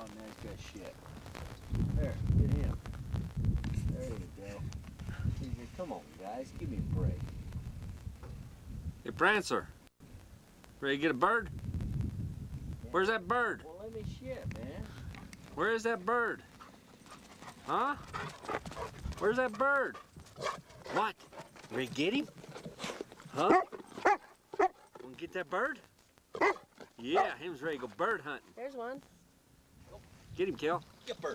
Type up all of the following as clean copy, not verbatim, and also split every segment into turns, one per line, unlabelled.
Oh, nice good shit. There, get him. There you go. Come on, guys, give me a break.
Hey, Prancer. Ready to get a bird?
Yeah.
Where's that bird?
Well, let me shit, man.
Where is that bird? Huh? Where's that bird? What? Ready to get him? Huh? Want to get that bird? Yeah, him's ready to go bird hunting.
There's one.
Get him, Kel.
Get bird.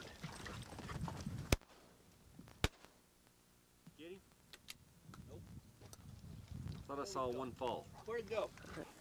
Get him?
Nope.
Thought I saw one fall.
Where'd it go?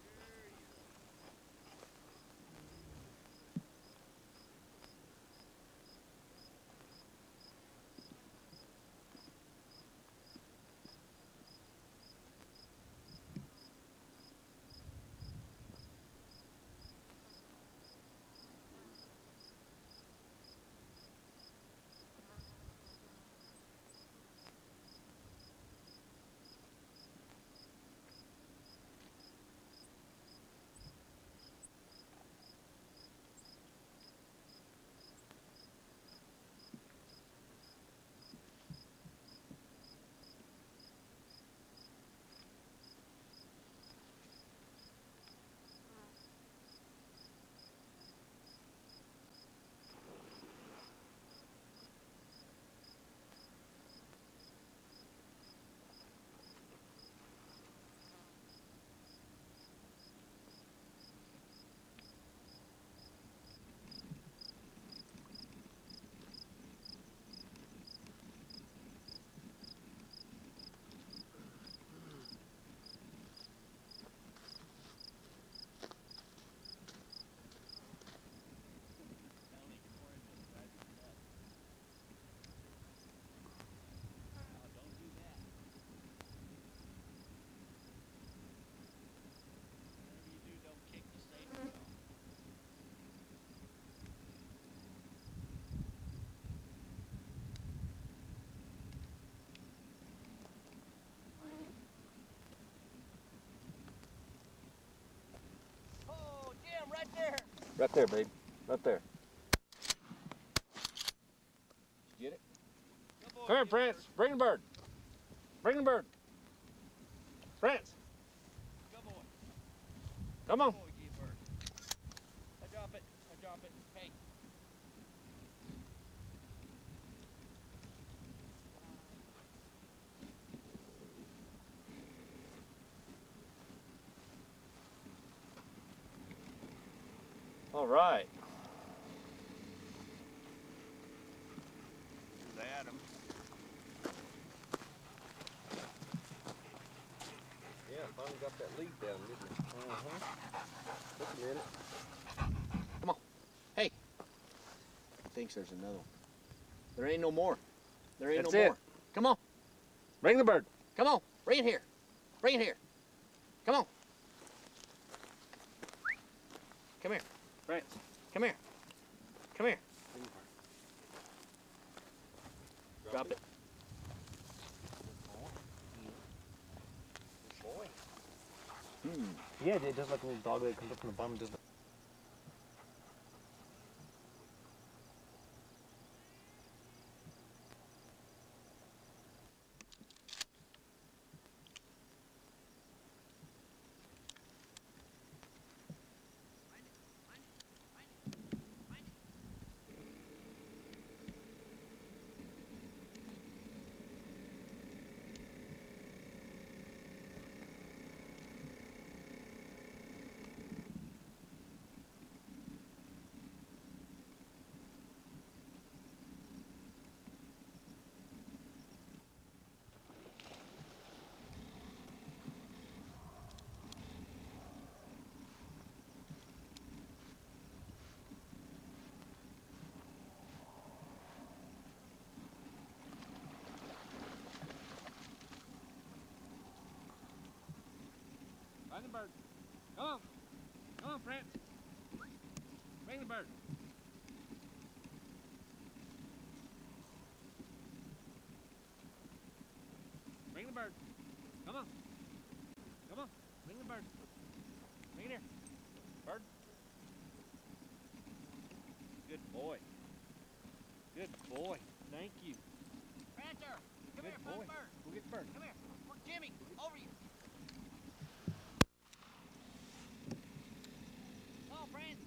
Right there.
Right there, babe. Right there.
Did you get it?
Come here, Prince. Bring the bird. Bring the bird. Prince.
Good boy.
Come on.
Good boy, get bird. I drop it. I drop it. Hey.
All right.
There's Adam.
Yeah, finally got that lead down, didn't it? Took a minute.
Come on. Hey. He thinks there's another one. There ain't no more. There ain't
That's
no
it.
more. Come on.
Bring the bird.
Come on. Bring it here. Bring it here. Come on. Come here.
Prince.
Come here. Come here. Drop it. Good boy.
Yeah, it does like a little dog that comes up from the bottom. Just
Find the bird. Come on. Come on, Prince. Bring the bird. Bring the bird. Come on. Come on. Bring the bird. Bring it here. Bird. Good boy. boy. Good boy. Thank you.
Prancer, come
Good
here,
boy.
find bird.
Go get bird.
Come here. Look, Jimmy, over you. Oh, Prancer.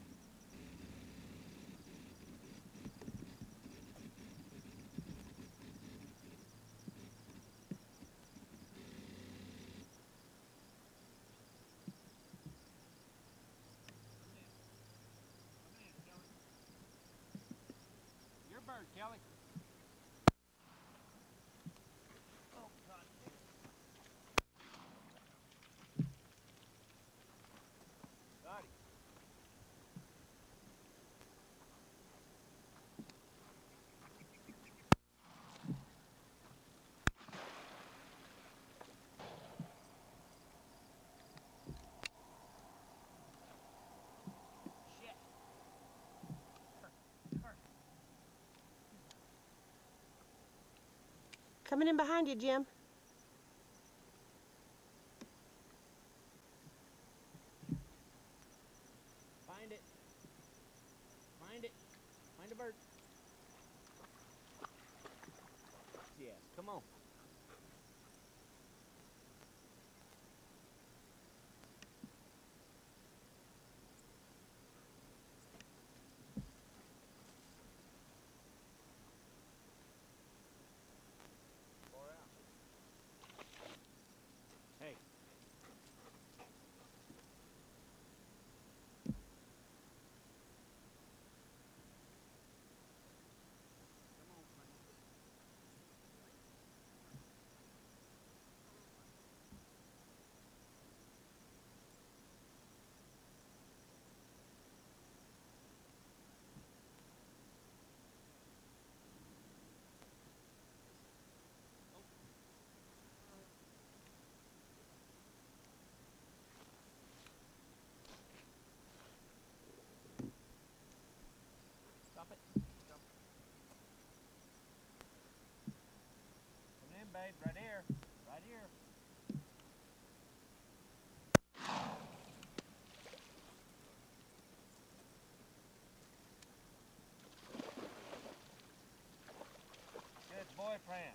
Your bird, Kelly. Oh, God. Got him. Shit.
Coming in behind you, Jim.
Find it. Find it. Find a bird. Yes, come on. Hey. Stop it. Stop. Come in, babe. Right here. Right here. Good boy, Prancer.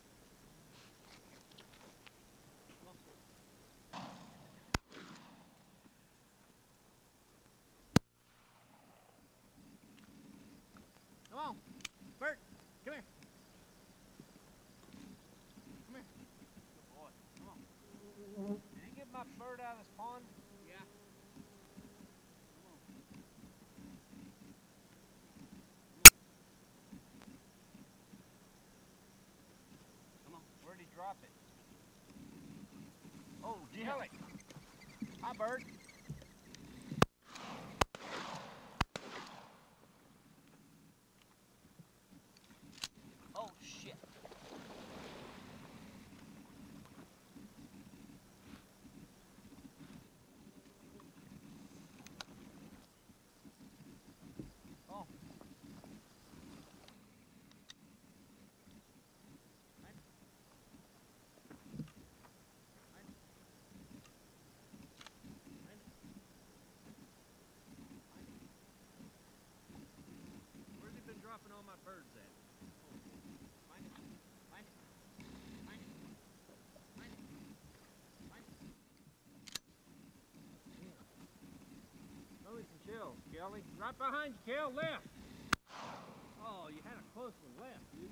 Come on. Bert, come here. Come here. Good boy. Come on. Did you get my bird out of this pond? Yeah. Come on. Come on. Where'd he drop it? Oh, Jelly. Hi, bird. Oh, shit. Oh. Where's he been dropping all my birds at? Find it. Find it. Find it. Find it. Find it. Yeah. Oh, some shells, Kelly. Right behind you, Kel. Left. Oh, you had a close one left, dude.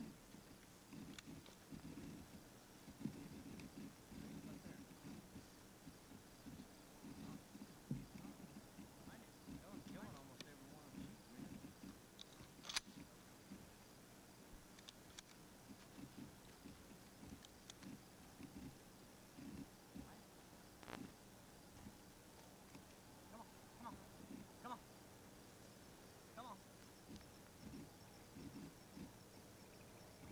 Right there. Find it. Killing almost every one of them sheep, man. Come on. Come on. Come on. Come on.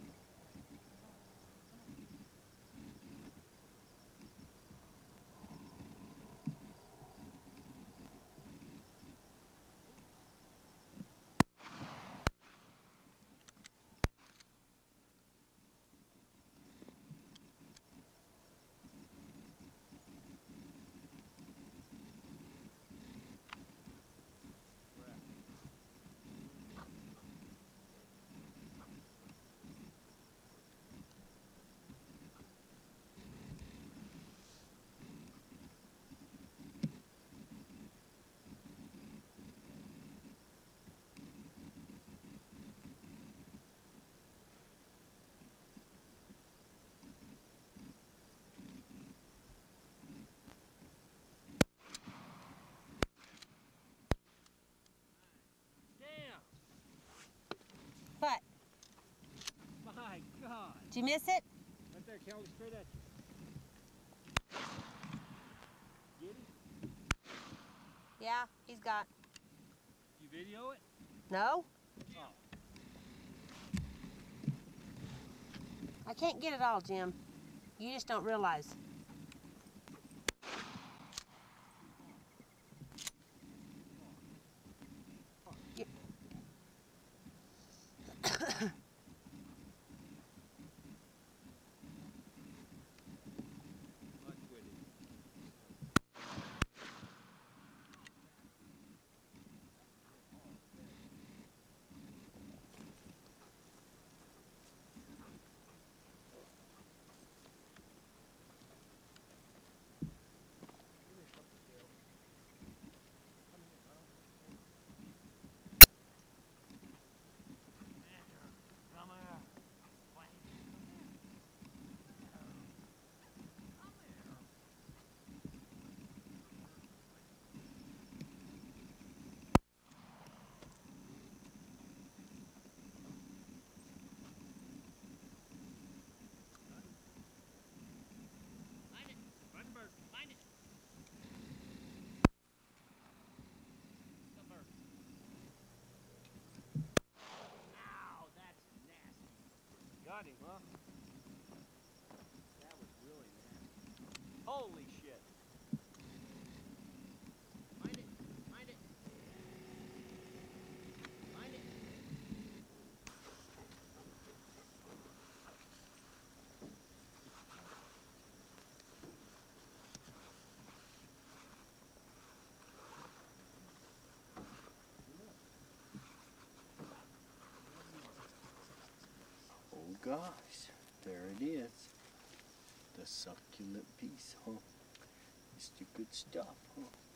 you miss it?
Right there, Kelly, straight at you. Get him?
Yeah, he's got.
You video it?
No?
Oh.
I can't get it all, Jim. You just don't realize. You-
Much with it. Come here. Come here. Find it. Find the bird. Find it. The bird. Ow, that's nasty. Got him, huh? That was really nasty. Holy shit. Find it. Find it. Find it.
Oh gosh, there it is. The succulent piece, huh? It's the good stuff, huh?